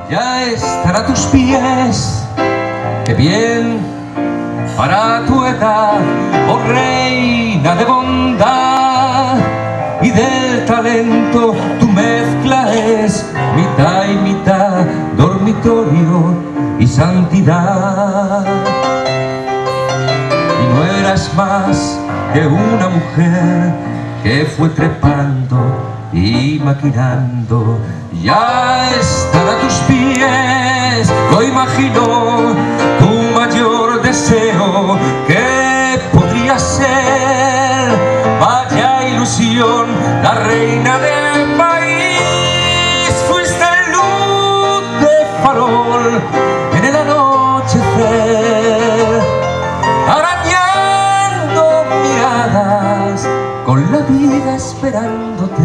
ya estará a tus pies. ¡Qué bien para tu edad, oh reina de bondad! Y del talento tu mezcla es mitad y mitad, dormitorio y santidad. Y no eras más que una mujer que fue trepando y maquinando. Ya estará a tus pies, lo imagino, tu mayor deseo, que podría ser, vaya ilusión, la reina del país. Fuiste luz de farol en el anochecer, arañando miradas con la vida esperándote.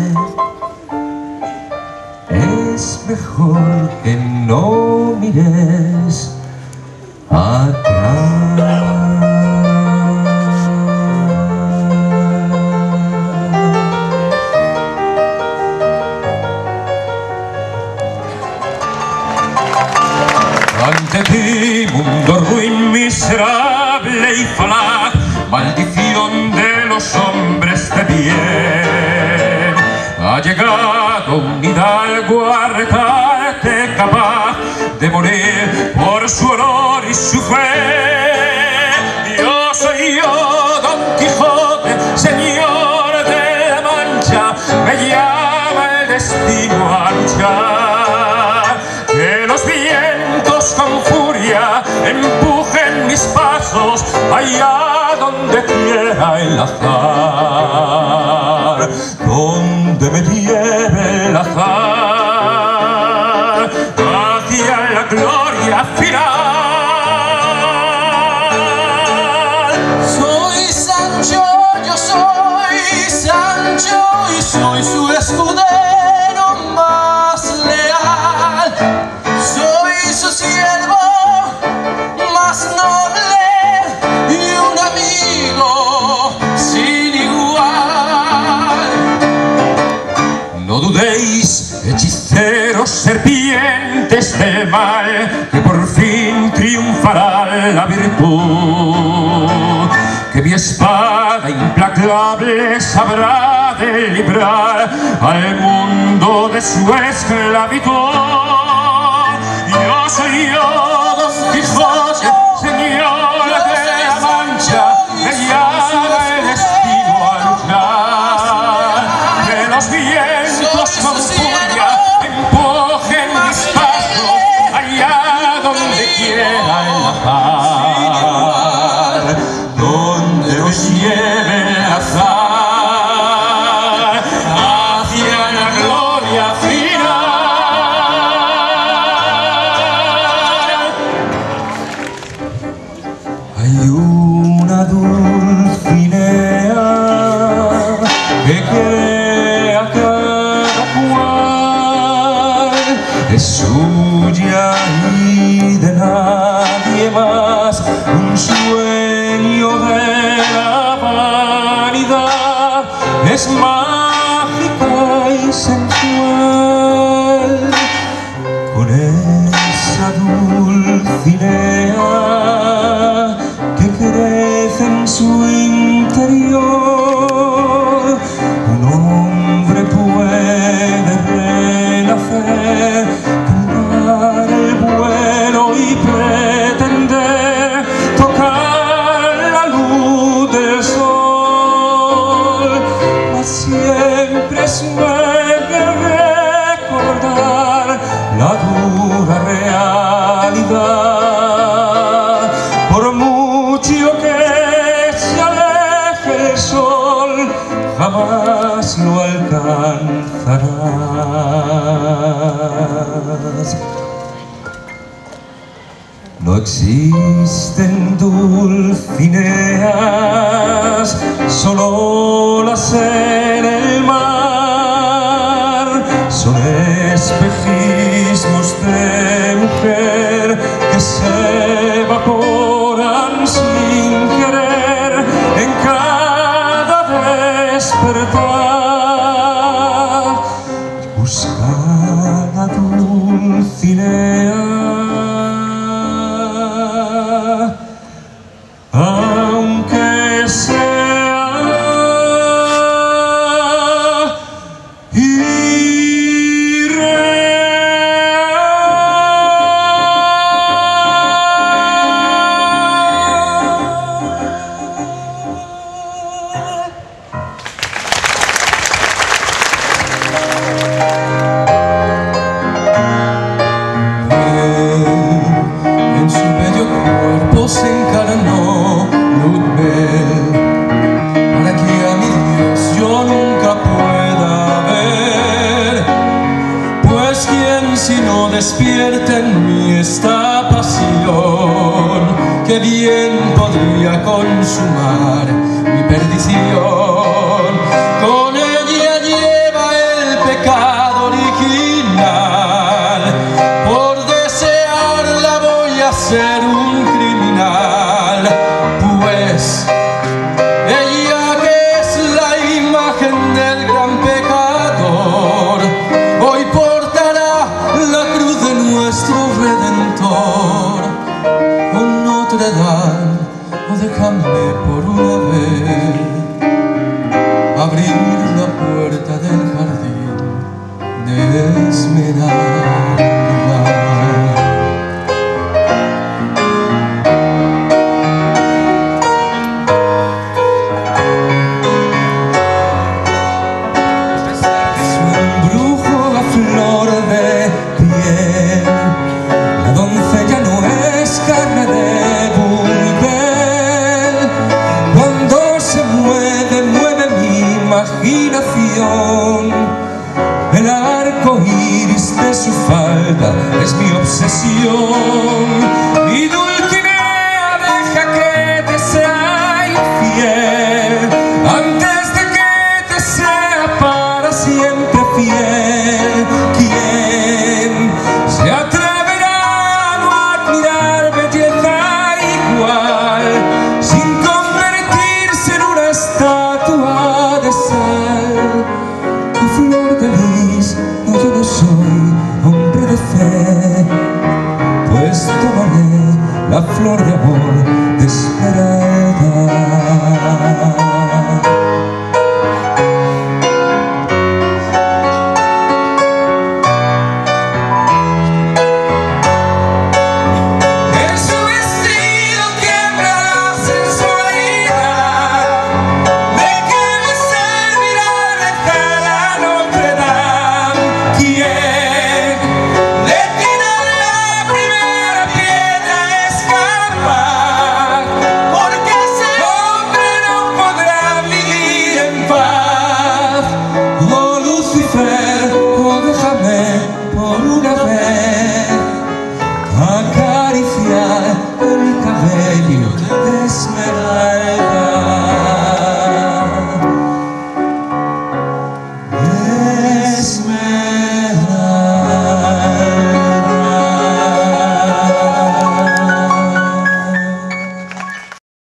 Es mejor que no mires atrás. Ante ti, mundo ruin, miserable y falaz, maldición de los hombres de bien, ha llegado un hidalgo a retarte capaz de morir por su honor y su fe. Yo soy yo, Don Quijote, señor de la Mancha, me llama el destino a luchar. Que los vientos con furia empujen mis pasos allá donde quiera el azar, donde me lleve el azar, hacia la gloria final. Soy Sancho, yo soy Sancho y soy su escudero más leal. Soy su siervo más noble y un amigo sin igual. No dudéis, hechiceros, serpientes del mal, que por fin triunfará la virtud, que mi espada implacable sabrá de librar al mundo de su esclavitud. Yo soy yo, Don Quijote, señor de la Mancha, me llama el destino a luchar. Que los vientos con furia empujen mis pasos allá donde quiera el azar, donde os lleve el azar, hacia la gloria final. Hay una Dulcinea que quiere a cada cual, es suya y de nadie más, un sueño de la vanidad, es mágica y sensual. Con esa Dulcinea que crece en su interior, un hombre puede renacer, tomar el vuelo y pretender tocar la luz del sol. Mas siempre suele recordar la dura realidad. Por mucho que se aleje el sol, jamás lo alcanzarás. No existen Dulcineas, solo las en el mar. Son espejismos de mujer que se evaporan sin querer en cada despertar. Buscar a Dulcinea quien sino despierta en mí esta pasión que bien podría consumar mi perdición. Con ella lleva el pecado original, por desearla voy a ser un criminal, pues ella que es la imagen del gran pecador, hoy portará la cruz de nuestro Redentor. Oh Notre Dame, oh déjame por una vez abrir la puerta del jardín de Esmeralda. El arco iris de su falda es mi obsesión. Mi Dulcinea, deja que te sea infiel antes de que te sea para siempre fiel. ¿Quién se atreverá a no admirar belleza igual sin convertirse en una estatua de sal? Flor de lis, no, yo no soy hombre de fe, pues tomaré la flor de amor de Esmeralda. Por una vez acariciar el cabello de Esmeralda.